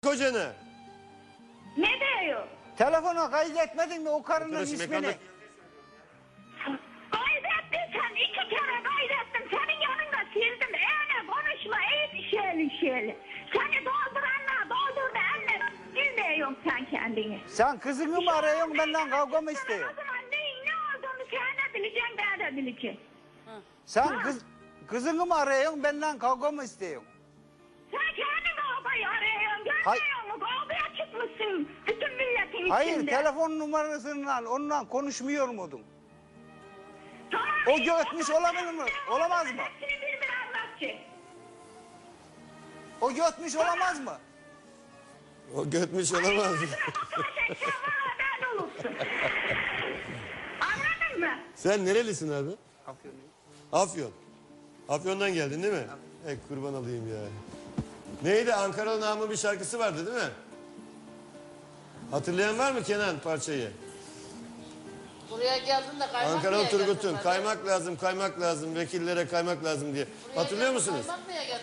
kocanı. Ne diyor? Telefona kaydetmedin mi o karının Arkadaşım, ismini? ekranda- Kaydettin sen, 2 kere kaydettim. Senin yanında sildim. Eğne konuşma, iyi şeyli. Seni dolduranlar doldurdu anne. Bilmiyorum sen kendini. Sen kızını mı arıyorsun benden kavga mı O istiyorsun? zaman neyin ne olduğunu sen de bileceksin, ben de bileceğim. Sen kızını mı arıyorsun benden kavga mı istiyorsun? Sen kendi kavgayı arıyorsun, Hay- görmüyor musun? Kavgaya çıkmışsın bütün milletin Hayır, içinde. telefon numarasından onunla konuşmuyor muydun? Tamam, O götmüş olabilir mi? Olamaz mı? Hepsini bir anlatacak. O götmüş olamaz mı? O götmüş olamaz. Anladın mı? Sen nerelisin abi? Afyon. Afyon'dan geldin değil mi? Kurban olayım ya. Neydi? Ankaralı Namı bir şarkısı vardı değil mi? Hatırlayan var mı Kenan parçayı? Buraya geldin de kaymak Ankaralı niye getirdin Turgut'un hadi? kaymak lazım, vekillere kaymak lazım diye. Buraya Hatırlıyor geldin, musunuz? kaymak niye getirdin?